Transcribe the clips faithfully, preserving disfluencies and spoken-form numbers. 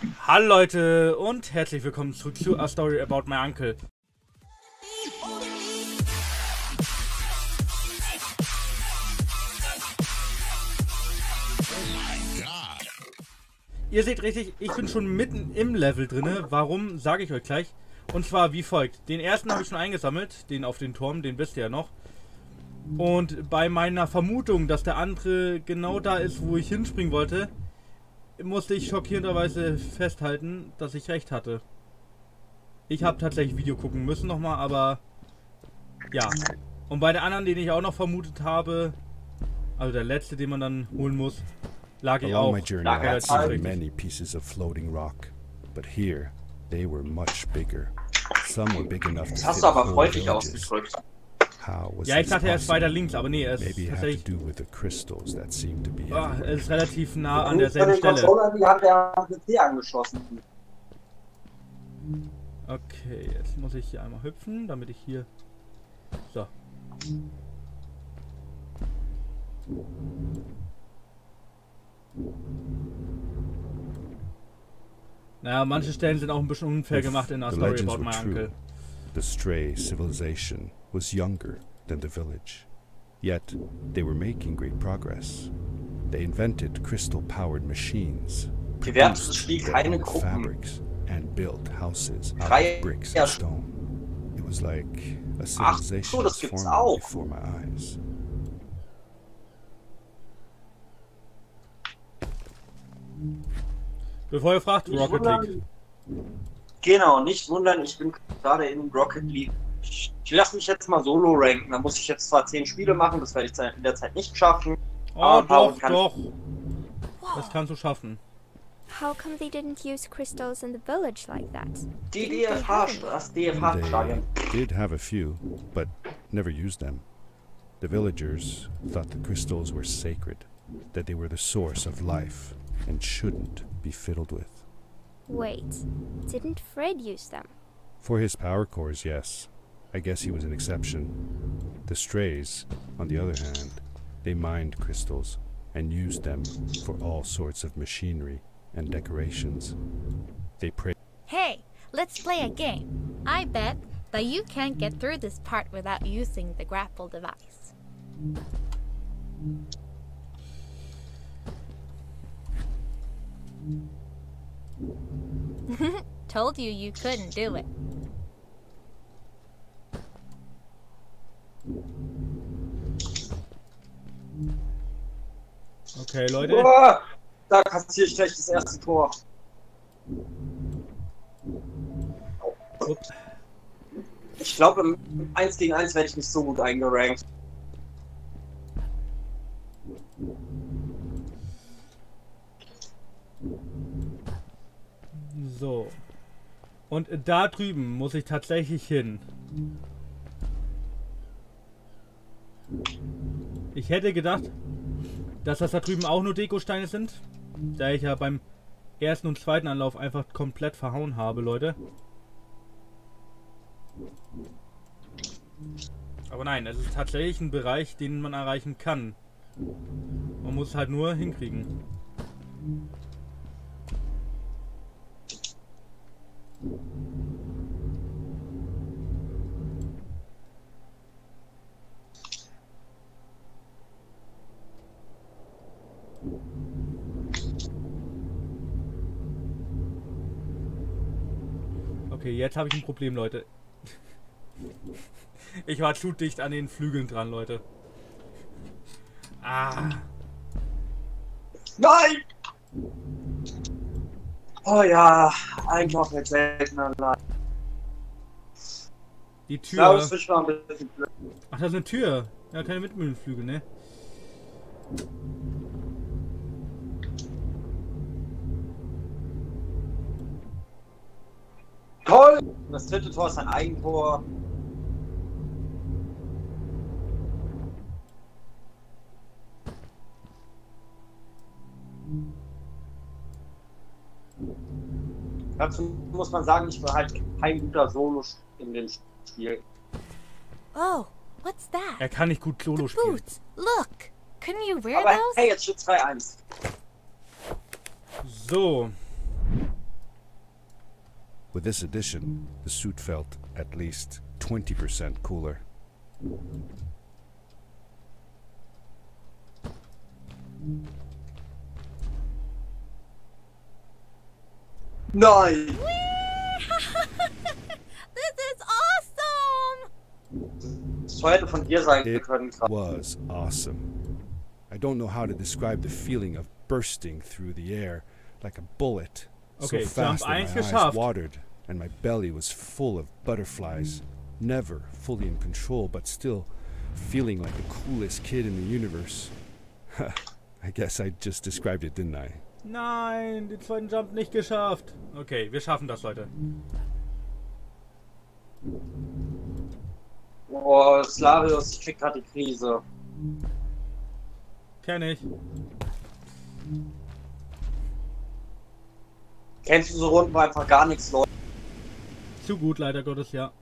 Hallo Leute und herzlich willkommen zurück zu A Story About My Uncle. Ihr seht richtig, ich bin schon mitten im Level drinne. Warum, sage ich euch gleich. Und zwar wie folgt. Den ersten habe ich schon eingesammelt, den auf den Turm, den wisst ihr ja noch. Und bei meiner Vermutung, dass der andere genau da ist, wo ich hinspringen wollte, musste ich schockierenderweise festhalten, dass ich recht hatte. Ich habe tatsächlich Video gucken müssen nochmal, aber ja. Und bei der anderen, den ich auch noch vermutet habe, also der letzte, den man dann holen muss, lag ich auch relativ richtig. Many pieces of floating rock, but here they were much bigger. Some were big enough to Das hast du aber freundlich ausgedrückt. Ja, ich dachte, er ist weiter links, aber nee, er ist tatsächlich... Ah, er ist relativ nah an derselben Stelle. Die hat der P C angeschlossen. Okay, jetzt muss ich hier einmal hüpfen, damit ich hier... So. Naja, manche Stellen sind auch ein bisschen unfair gemacht in A Story About My Uncle. The stray civilization was younger than the village, yet they were making great progress. They invented crystal-powered machines, produced fabrics, and built houses out of bricks and stone. It was like a civilization was forming before my eyes. Bevor ihr fragt, Rocket League. Genau, nicht wundern, ich bin gerade in Rocket League. Ich, ich lasse mich jetzt mal solo ranken. Da muss ich jetzt zwar zehn Spiele machen, das werde ich in der Zeit nicht schaffen. Oh, doch, doch. Das kannst du schaffen. How come they didn't use crystals in the village like that? Die D F H, das D F H-Stadion. They did have a few, but never used them. The villagers thought the crystals were sacred, that they were the source of life and shouldn't be fiddled with. Wait, didn't Fred use them? For his power cores, yes. I guess he was an exception. The strays, on the other hand, they mined crystals and used them for all sorts of machinery and decorations. They prayed. Hey, let's play a game. I bet that you can't get through this part without using the grapple device. Told you you couldn't do it. Okay, Leute. Oh, da kassiere ich gleich das erste Tor. Ups. Ich glaube, im eins gegen eins werde ich nicht so gut eingerankt. So. Und da drüben muss ich tatsächlich hin. Ich hätte gedacht, dass das da drüben auch nur Dekosteine sind. Da ich ja beim ersten und zweiten Anlauf einfach komplett verhauen habe, Leute. Aber nein, es ist tatsächlich ein Bereich, den man erreichen kann. Man muss es halt nur hinkriegen. Okay, jetzt habe ich ein Problem, Leute. Ich war zu dicht an den Flügeln dran, Leute. Ah. Nein! Oh ja, einfach mit seltener Leid. Die Tür. Ach, das ist eine Tür. Ja, keine Windmühlenflügel, ne? Toll! Das dritte Tor ist ein Eigentor. Dazu muss man sagen, ich war halt kein guter Solo in dem Spiel. Oh, what's that? Er kann nicht gut Solo The spielen. boots. Look, couldn't you wear Aber those? hey, jetzt steht zwei eins. So. With this addition, the suit felt at least twenty percent cooler. Nein! This is awesome! Das hätte von dir sein It können. was awesome. I don't know how to describe the feeling of bursting through the air like a bullet, Okay, so fast Jump that my eins eyes geschafft. watered and my belly was full of butterflies, never fully in control, but still feeling like the coolest kid in the universe. I guess I just described it, didn't I? Nein, den zweiten Jump nicht geschafft. Okay, wir schaffen das, Leute. Boah, Slavius, ich krieg gerade die Krise. Kenn ich. Kennst du so Runden, wo einfach gar nichts läuft? Zu gut, leider Gottes, ja.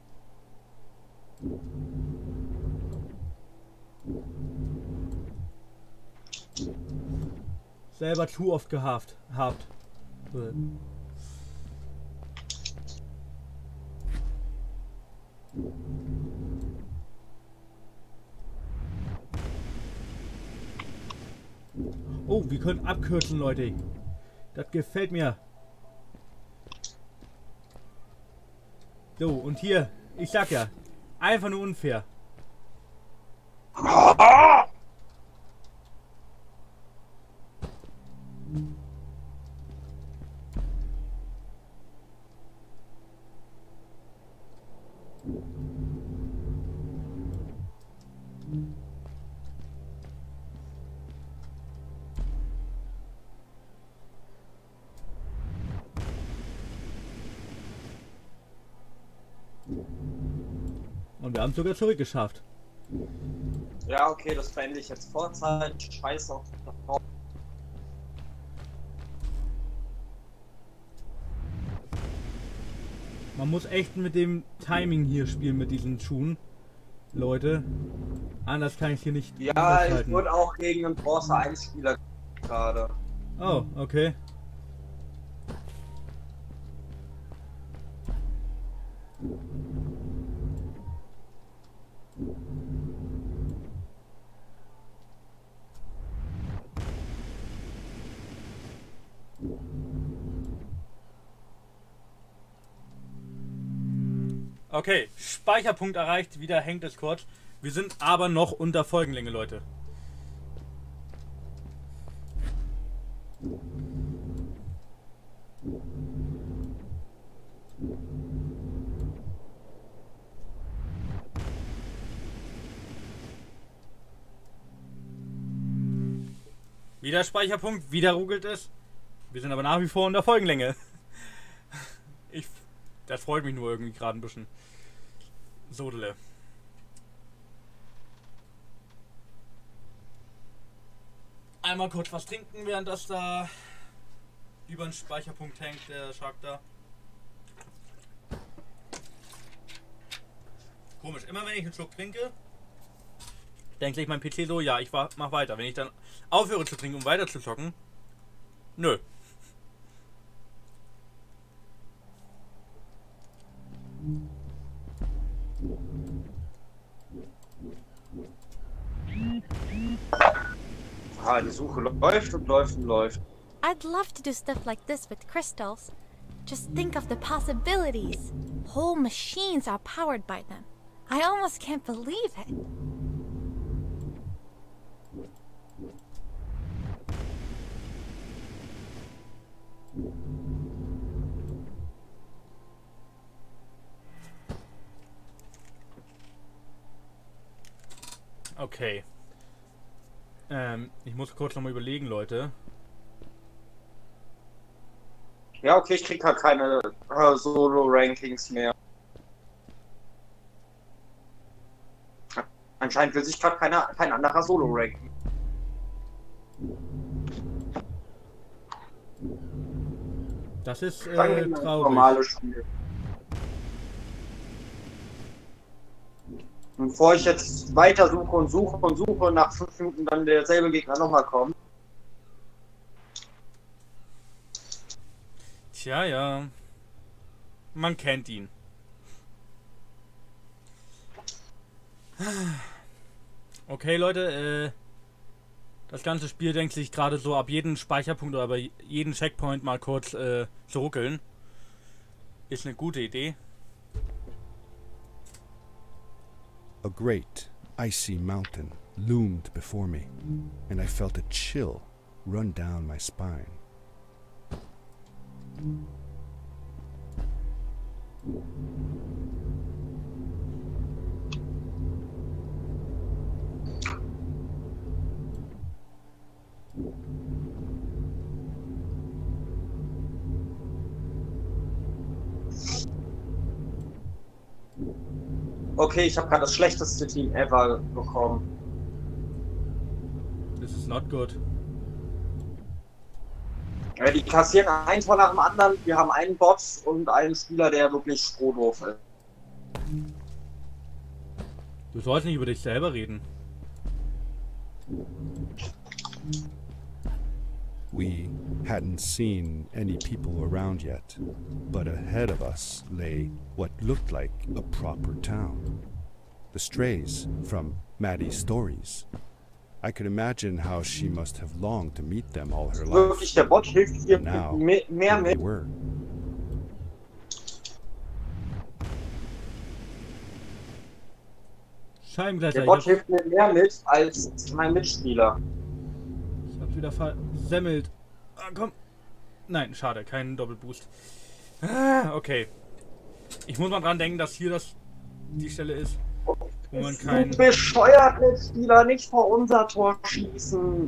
Selber zu oft gehabt. Habt. Äh. Oh, wir können abkürzen, Leute. Das gefällt mir. So, und hier, ich sag ja, einfach nur unfair. Und wir haben es sogar zurückgeschafft. Ja, okay, das beende ich jetzt vorzeitig. Scheiß auf die Frau. Man muss echt mit dem Timing hier spielen, mit diesen Schuhen. Leute. Anders kann ich hier nicht Ja, ich aushalten. wurde auch gegen einen Bronze eins Spieler gerade. Oh, okay. Okay, Speicherpunkt erreicht, wieder hängt es kurz. Wir sind aber noch unter Folgenlänge, Leute. Wieder Speicherpunkt, wieder ruckelt es. Wir sind aber nach wie vor unter Folgenlänge. Ich, das freut mich nur irgendwie gerade ein bisschen. Sodele. Einmal kurz was trinken, während das da über den Speicherpunkt hängt, der Shark da. Komisch, immer wenn ich einen Schluck trinke, denkt sich mein P C so, ja, ich mach weiter. Wenn ich dann aufhöre zu trinken, um weiter zu zocken, nö. Ah, die Suche läuft und läuft und läuft. I'd love to do stuff like this with crystals. Just think of the possibilities. Whole machines are powered by them. I almost can't believe it. Okay. Ähm, ich muss kurz nochmal überlegen, Leute. Ja, okay, ich krieg halt keine äh, Solo-Rankings mehr. Anscheinend will sich gerade keiner, kein anderer Solo ranken. Das ist Fangen wir äh, mal ein traurig. normales Spiel. Und bevor ich jetzt weiter suche und suche und suche, nach fünf Minuten dann derselbe Gegner nochmal kommt. Tja, ja. Man kennt ihn. Okay, Leute, äh, das ganze Spiel denkt sich gerade so ab jedem Speicherpunkt oder bei jedem Checkpoint mal kurz äh, zu ruckeln. Ist eine gute Idee. A great, icy mountain loomed before me, and I felt a chill run down my spine. Okay, ich habe gerade das schlechteste Team ever bekommen. This is not good. Ja, die kassieren ein Tor nach dem anderen. Wir haben einen Bot und einen Spieler, der wirklich strohdoof ist. Du sollst nicht über dich selber reden. We hadn't seen any people around yet, but ahead of us lay what looked like a proper town. The strays from Maddie's stories. I could imagine how she must have longed to meet them all her life. Wirklich, der Bot hilft hier Now, mehr here they mit. were. Scheibengleiser. Der Bot Ich, hilft mir mehr mit als mein Mitspieler. ich hab's wieder versemmelt. Ah, komm. Nein, schade, kein Doppelboost. Ah, okay. Ich muss mal dran denken, dass hier das die Stelle ist, wo man kein... Du bescheuert, Mitspieler, nicht vor unser Tor schießen.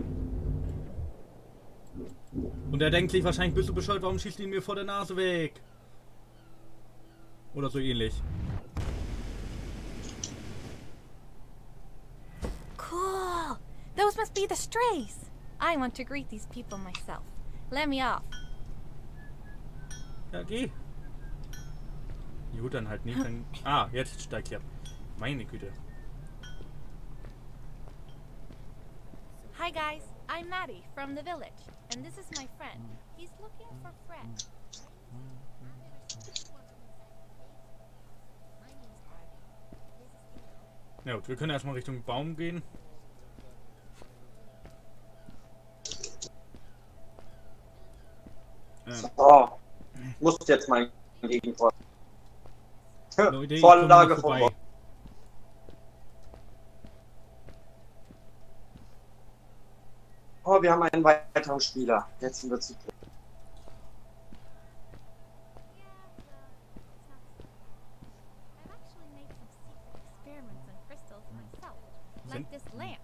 Und er denkt sich wahrscheinlich, bist du bescheuert, warum schießt ihn mir vor der Nase weg? Oder so ähnlich. Cool! Those must be the strays! I want to greet these people myself. Let me off. Ja, geh. Gut, dann halt nicht. Dann... Ah, jetzt steigt er. Meine Güte. Hi guys, I'm Maddie from the village, and this is my friend. He's looking for Fred. Ja gut, wir können erstmal Richtung Baum gehen. Ähm, Oh, muss jetzt mein Gegentor. no Idee, ich komme Vorlage nicht vom vorbei. Bot. Oh, wir haben einen weiteren Spieler. Jetzt sind wir zu dritt. I've actually made some secret experiments on crystals myself, like this lamp.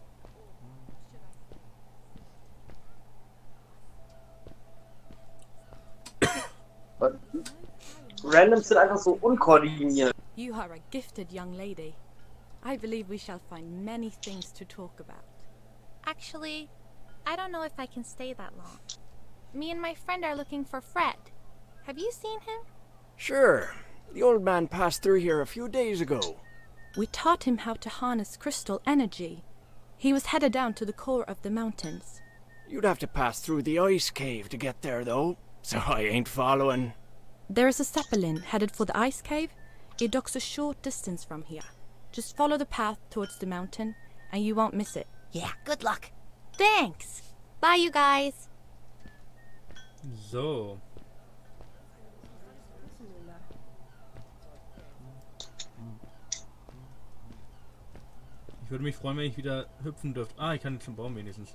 Randoms sind einfach so unkoordiniert. You are a gifted young lady. I believe we shall find many things to talk about. Actually, I don't know if I can stay that long. Me and my friend are looking for Fred. Have you seen him? Sure. The old man passed through here a few days ago. We taught him how to harness crystal energy. He was headed down to the core of the mountains. You'd have to pass through the ice cave to get there, though, so I ain't following. There is a zeppelin headed for the ice cave. It docks a short distance from here. Just follow the path towards the mountain, and you won't miss it. Yeah, good luck. Thanks. Bye, you guys. So. Ich würde mich freuen, wenn ich wieder hüpfen dürfte. Ah, ich kann zum Baum wenigstens.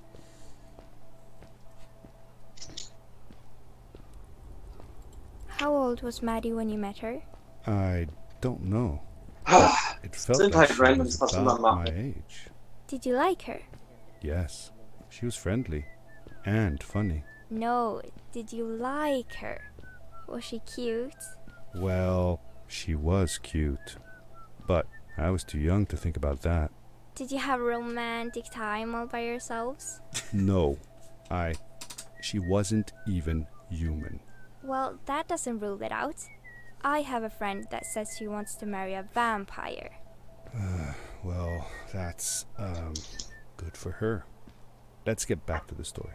How old was Maddie when you met her? I don't know. It felt Sind like halt she randoms, was was man about my macht. age. Did you like her? Yes, she was friendly and funny. No, did you like her? Was she cute? Well, she was cute, but I was too young to think about that. Did you have a romantic time all by yourselves? No, I... She wasn't even human. Well, that doesn't rule it out. I have a friend that says she wants to marry a vampire. Uh, well, that's, um, good for her. Let's get back to the story.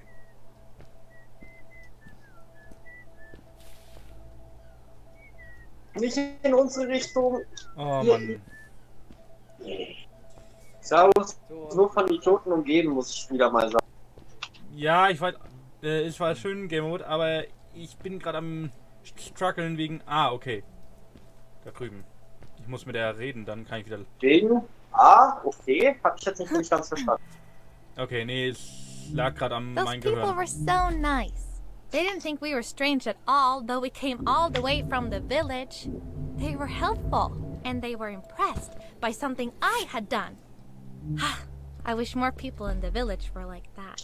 Nicht in unsere Richtung. Oh Hier. Mann. Servus. Nur von Idioten umgeben, muss ich wieder mal sagen. Ja, ich weiß, äh, es war schön Game Mode, aber ich bin gerade am struggeln wegen... Ah, okay. Da drüben. Ich muss mit der reden, dann kann ich wieder... Wegen? Ah, okay. Hab ich jetzt nicht, nicht ganz verstanden. Okay, nee, es lag gerade am Those mein people Gehirn. were so nice. They didn't think we were strange at all, though we came all the way from the village. They were helpful, and they were impressed by something I had done. I wish more people in the village were like that.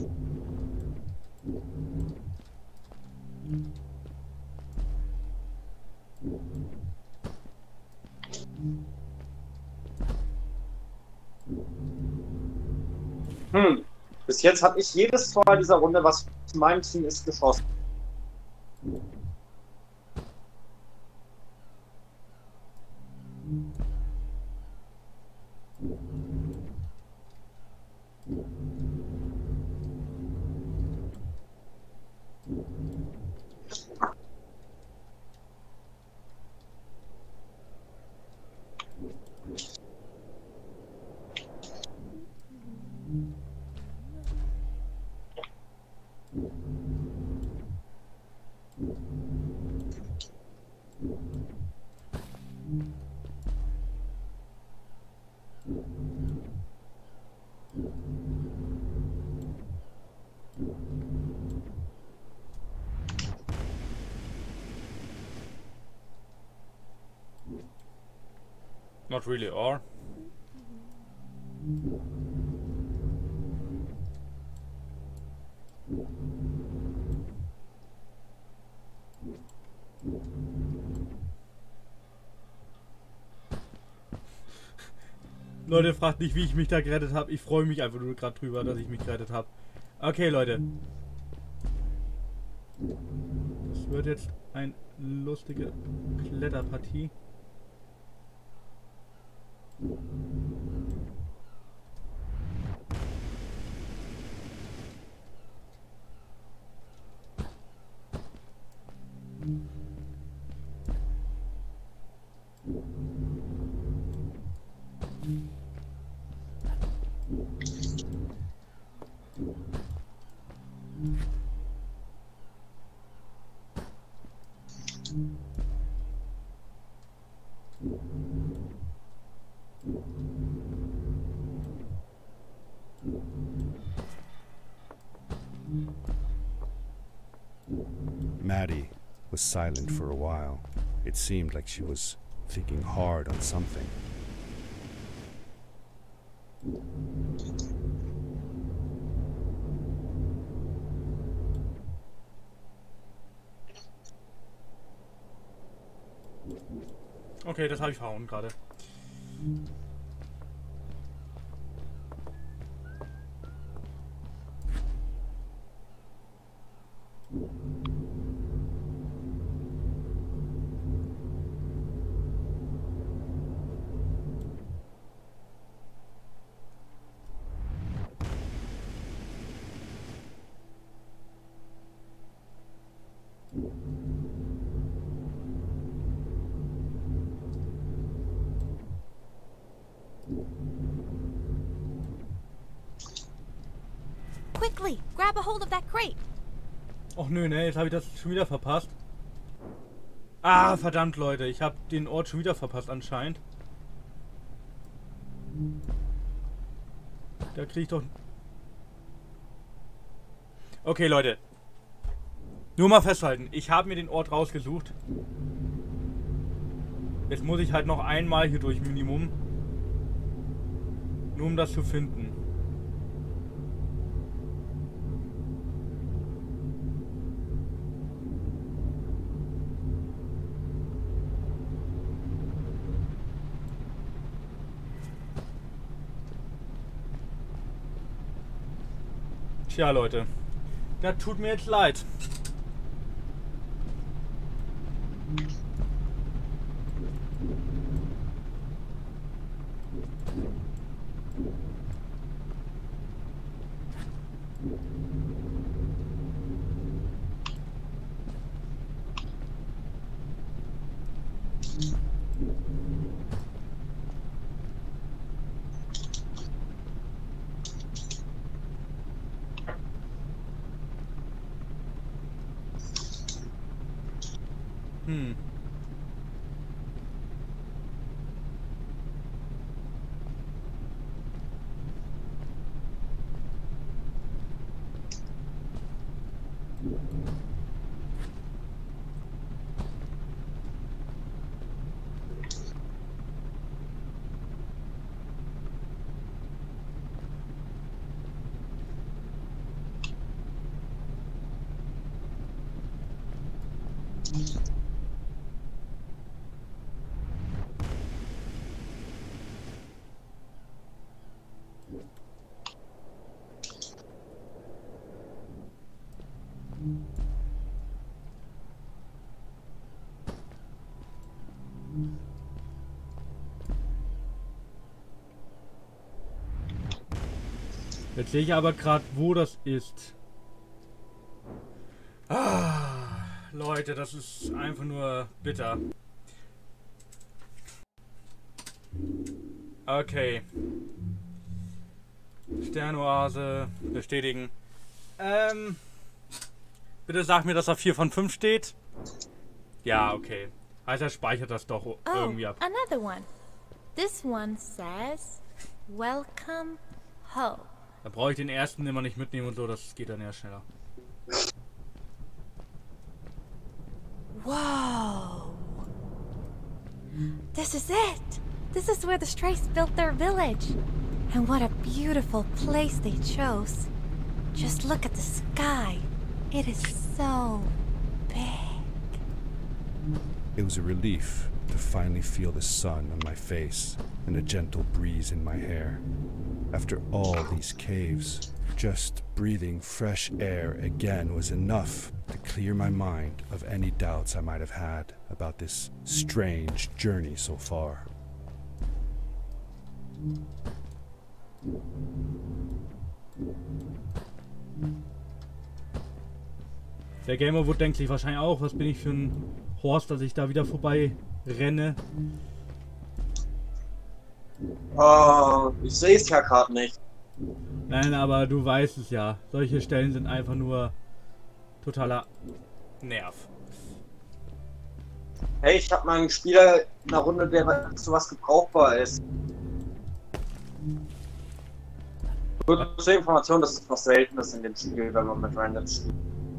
Hm. Bis jetzt habe ich jedes Tor dieser Runde, was zu meinem Team ist, geschossen. Not really, or? Leute, fragt nicht, wie ich mich da gerettet habe. Ich freue mich einfach nur gerade drüber, dass ich mich gerettet habe. Okay, Leute. Es wird jetzt eine lustige Kletterpartie. Maddie was silent for a while. It seemed like she was thinking hard on something. Okay, das habe ich verhauen gerade. Quickly, grab a hold of that crate. Och nö, ne, jetzt habe ich das schon wieder verpasst. Ah, verdammt, Leute, ich habe den Ort schon wieder verpasst anscheinend. Da kriege ich doch... Okay, Leute. Nur mal festhalten, ich habe mir den Ort rausgesucht. Jetzt muss ich halt noch einmal hier durch Minimum. Nur um das zu finden. Tja, Leute, das tut mir jetzt leid. Hm. Jetzt sehe ich aber gerade, wo das ist. Ah, Leute, das ist einfach nur bitter. Okay. Sternoase bestätigen. Ähm, bitte sag mir, dass da vier von fünf steht. Ja, okay. Also er speichert das doch Oh, irgendwie ab. another one. This one says, welcome home. Da brauche ich den ersten immer nicht mitnehmen und so, das geht dann eher schneller. Whoa. This is it. This is where the Strays built their village. And what a beautiful place they chose. Just look at the sky. It is so big. It was a relief to finally feel the sun on my face and a gentle breeze in my hair. After all these caves, just breathing fresh air again was enough to clear my mind of any doubts I might have had about this strange journey so far. Der Gamerwood denkt sich wahrscheinlich auch, was bin ich für ein Horst, dass ich da wieder vorbei renne. Oh, ich sehe es ja gerade nicht. Nein, aber du weißt es ja. Solche Stellen sind einfach nur totaler Nerv. Hey, ich habe mal einen Spieler in einer Runde, der sowas gebrauchbar ist. Nur zur Information, das ist was Seltenes in dem Spiel, wenn man mit Randoms spielt.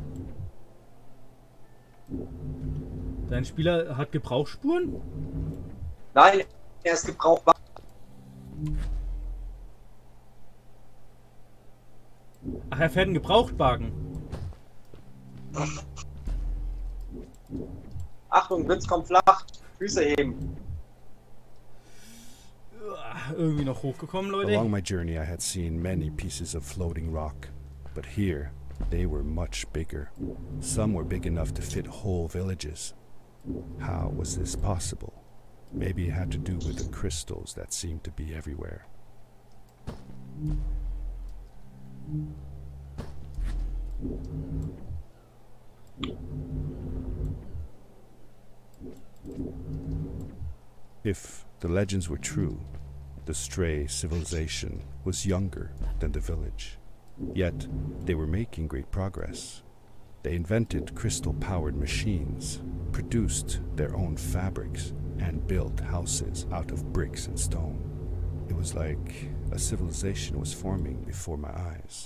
Dein Spieler hat Gebrauchsspuren? Nein, er ist gebrauchbar. Ach, er fährt einen Gebrauchtwagen. Achtung, Witz kommt flach. Füße heben. Irgendwie noch hochgekommen, Leute. Along my journey I had seen many pieces of floating rock, but here they were much bigger. Some were big enough to fit whole villages. How was this possible? Maybe it had to do with the crystals that seemed to be everywhere. If the legends were true, the Stray civilization was younger than the village. Yet they were making great progress. They invented crystal-powered machines, produced their own fabrics, and built houses out of bricks and stone. It was like a civilization was forming before my eyes.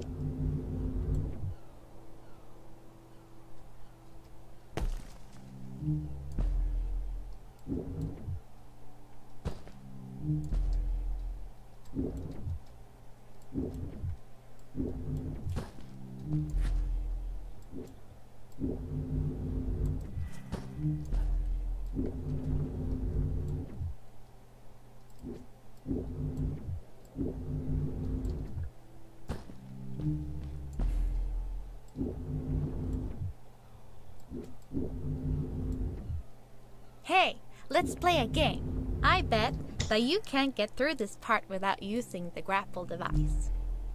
Hey, let's play a game. I bet that you can't get through this part without using the grapple device.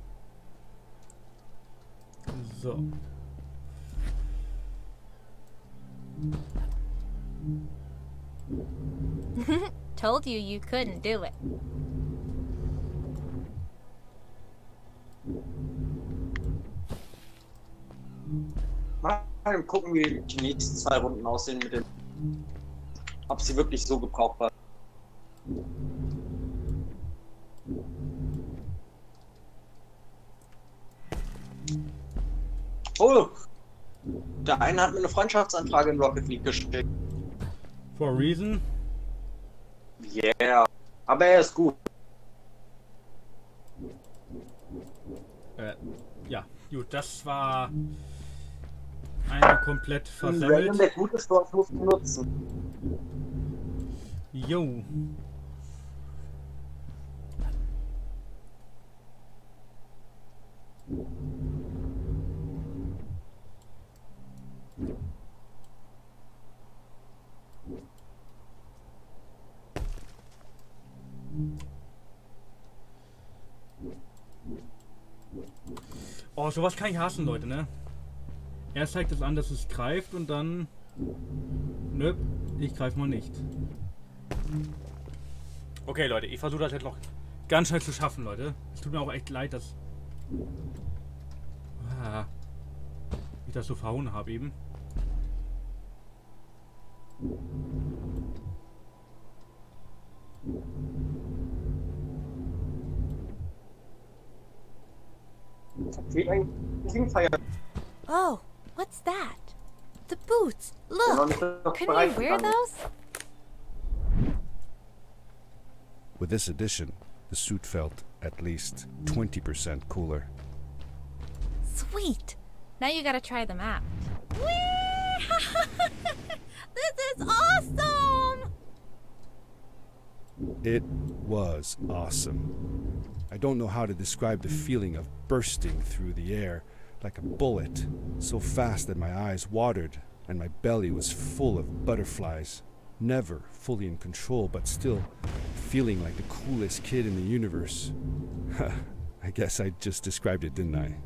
So. Told you you couldn't do it. Mal gucken, wie die nächsten zwei Runden aussehen mit dem. Ob sie wirklich so gebraucht war. Oh! Der eine hat mir eine Freundschaftsanfrage in Rocket League geschickt. For a reason? Yeah. Aber er ist gut. Äh, ja, gut, das war eine komplett Random, versemmelt. der gut ist, dort musst du nutzen. Jo. Oh, sowas kann ich hassen, Leute, ne? Erst zeigt es an, dass es greift und dann... Nö, ich greife mal nicht. Okay, Leute, ich versuche das jetzt noch ganz schnell zu schaffen, Leute. Es tut mir auch echt leid, dass... Ah, ich das so verhauen habe eben. Oh, what's that? The boots. Look, couldn't we wear those? With this addition, the suit felt at least twenty percent cooler. Sweet. Now you gotta try them out. This is awesome! It was awesome. I don't know how to describe the feeling of bursting through the air like a bullet, so fast that my eyes watered and my belly was full of butterflies. Never fully in control, but still feeling like the coolest kid in the universe. I guess I just described it, didn't I?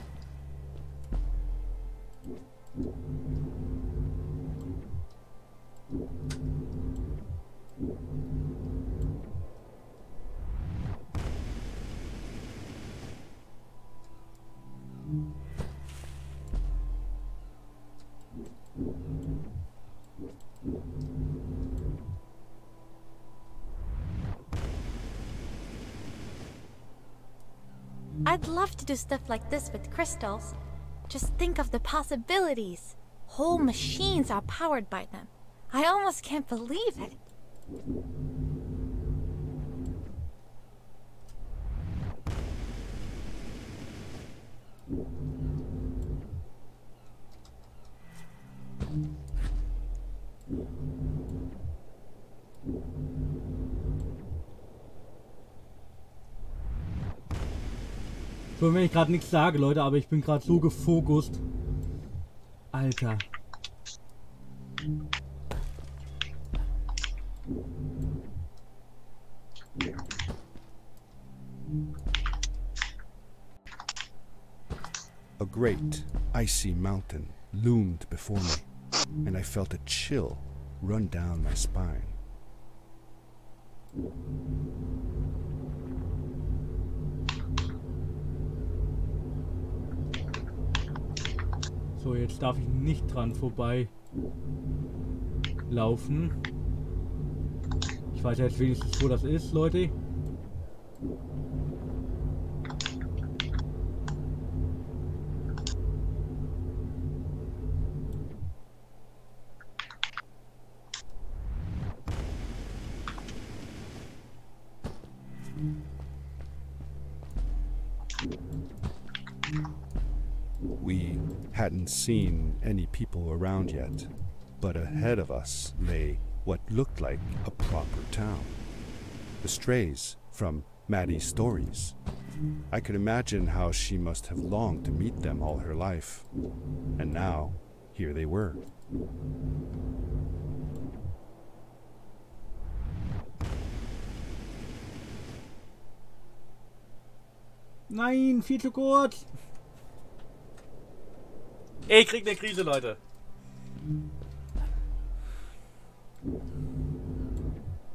I'd love to do stuff like this with crystals. Just think of the possibilities. Whole machines are powered by them. I almost can't believe it. So, wenn ich gerade nichts sage, Leute, aber ich bin gerade so gefokust. Alter. A great, icy mountain loomed before me, and I felt a chill run down my spine. So, jetzt darf ich nicht dran vorbei laufen. Ich weiß jetzt wenigstens, wo das ist, Leute. We hadn't seen any people around yet, but ahead of us lay what looked like a proper town. The strays from Maddie's stories. I could imagine how she must have longed to meet them all her life. And now, here they were. Nein, viel zu kurz. Ich krieg eine Krise, Leute.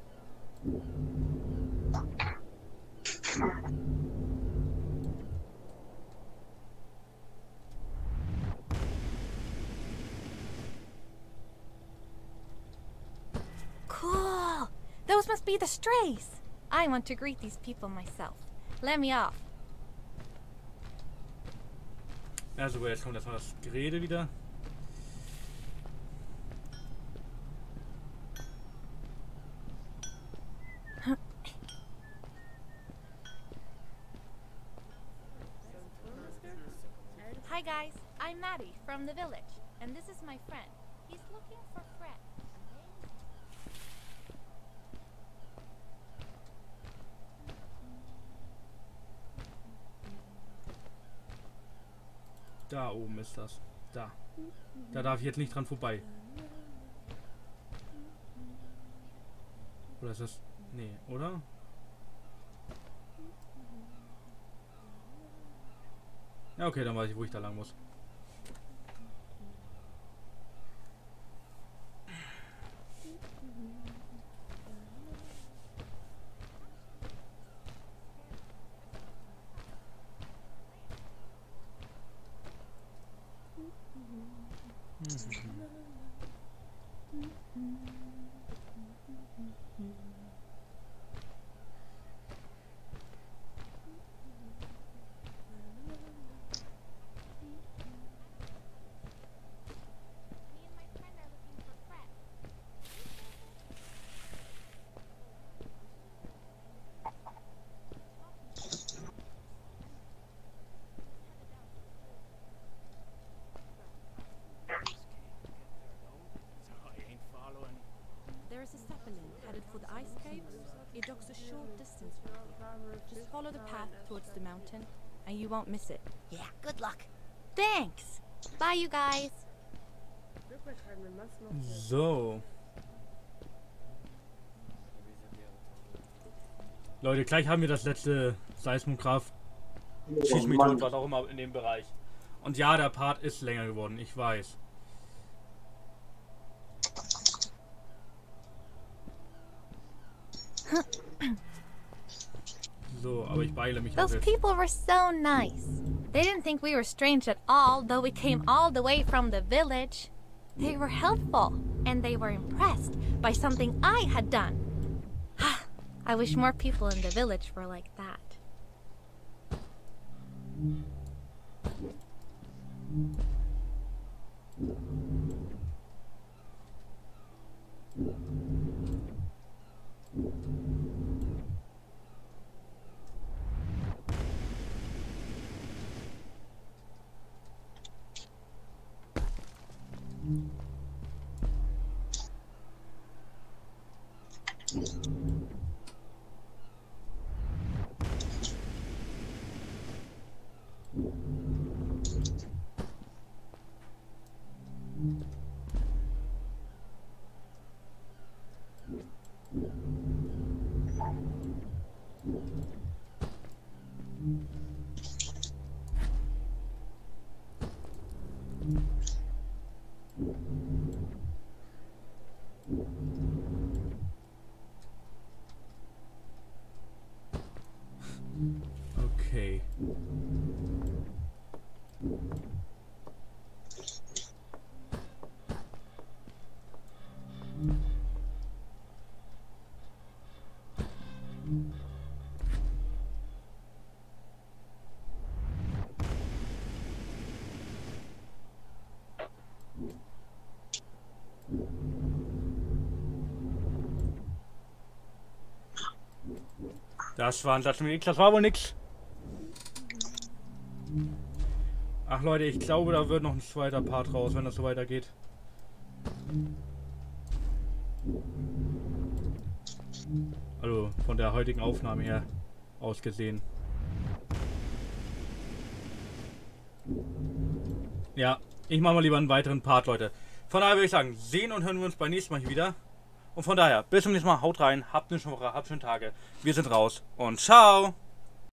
Those must be the strays. I want to greet these people myself. Let me off. Also, jetzt kommt erstmal das Gerede wieder. Hi guys, I'm Maddie from the village, and this is my friend. He's looking for Fred. Da oben ist das. Da. Da darf ich jetzt nicht dran vorbei. Oder ist das... Nee, oder? Ja, okay, dann weiß ich, wo ich da lang muss. There is a zeppelin headed for the ice cave. It docks a short distance from here. Just follow the path towards the mountain, and you won't miss it. Yeah, good luck. Thanks. Bye, you guys. So. Leute, gleich haben wir das letzte Seismograph. Schieß mich tot, was auch immer in dem Bereich. Und ja, der Part ist länger geworden, ich weiß. So, aber ich beeile mich auch Those jetzt. people were so nice. They didn't think we were strange at all, though we came all the way from the village. They were helpful, and they were impressed by something I had done. I wish more people in the village were like that. Okay. Das war ein Satz mit X, das war wohl nix. Ach Leute, ich glaube, da wird noch ein zweiter Part raus, wenn das so weitergeht. Also von der heutigen Aufnahme her aus gesehen. Ja, ich mache mal lieber einen weiteren Part, Leute. Von daher würde ich sagen, sehen und hören wir uns beim nächsten Mal wieder. Und von daher, bis zum nächsten Mal, haut rein, habt eine schöne Woche, habt schöne Tage. Wir sind raus und ciao!